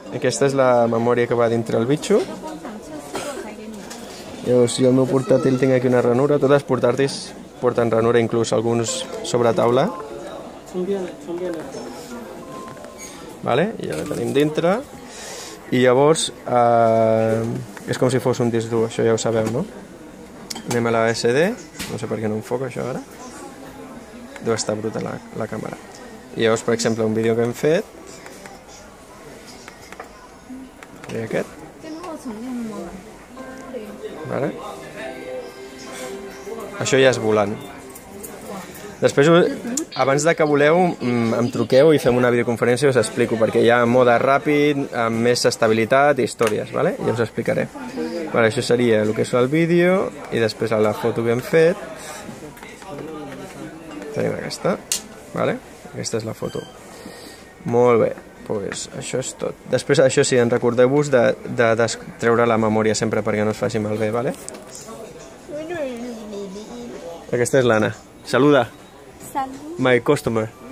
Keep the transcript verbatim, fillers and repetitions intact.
aquesta és la memòria que va dintre el bitxo. Llavors, jo al meu portàtil tinc aquí una ranura, totes els portàtils porten ranura, inclús alguns sobre taula. Vale? I ja la tenim dintre. I llavors, eh, és com si fos un disc dur, això ja ho sabeu, no? Anem a la S D, no sé per què no enfoca això ara. Deu estar bruta la, la càmera. I llavors, per exemple, un vídeo que hem fet, i aquest. Vale? Això ja és volant. Després, abans de que voleu, em truqueu i fem una videoconferència i us explico, perquè hi ha mode ràpid, amb més estabilitat i històries, vale? I us explicaré. Vale, això seria el que és el vídeo, i després la foto que hem fet. Tenim aquesta, vale? Aquesta és la foto. Molt bé, doncs això és tot. Després, això sí, en recordeu-vos de, de, de treure la memòria sempre perquè no es faci malbé, vale? Aquesta és l'Anna. Saluda. Salut. My customer.